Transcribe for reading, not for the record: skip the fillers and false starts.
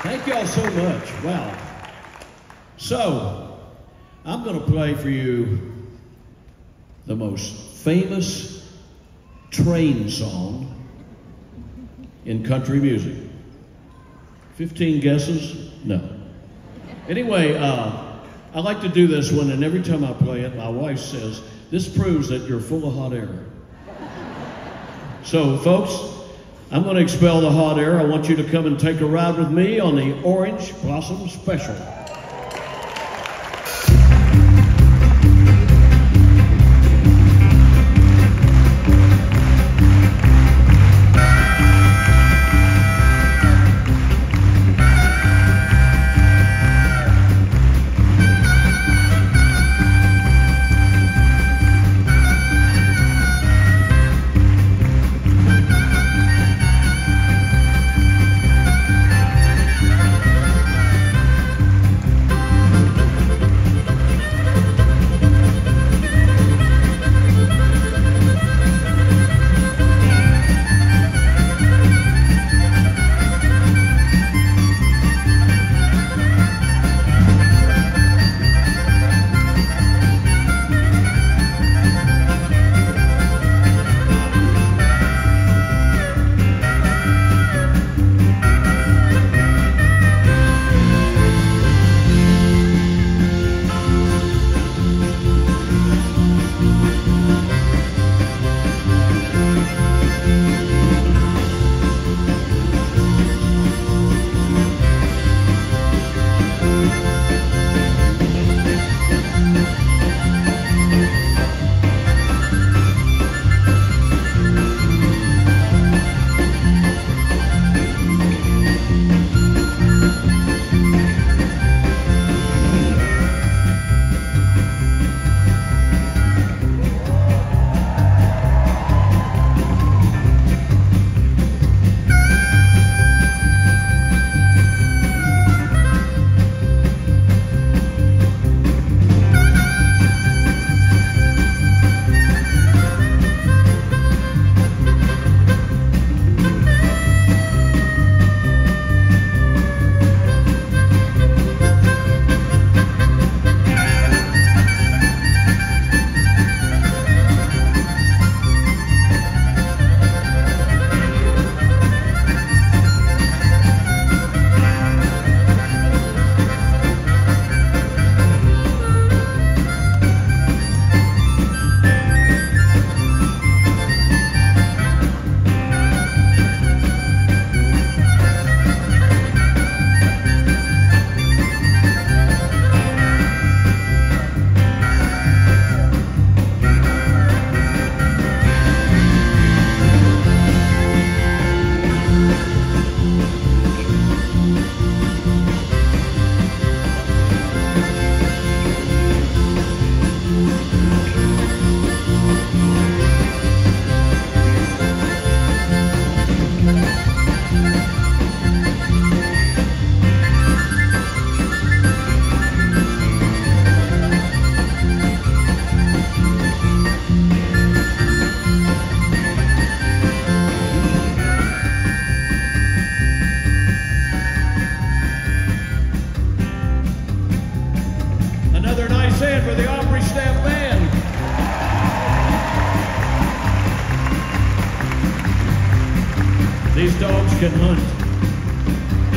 Thank y'all so much. Wow. So, I'm going to play for you the most famous train song in country music. 15 guesses? No. Anyway, I like to do this one, and every time I play it, my wife says, "This proves that you're full of hot air." So, folks, I'm going to expel the hot air. I want you to come and take a ride with me on the Orange Blossom Special. For the Opry Staff Band. These dogs can hunt.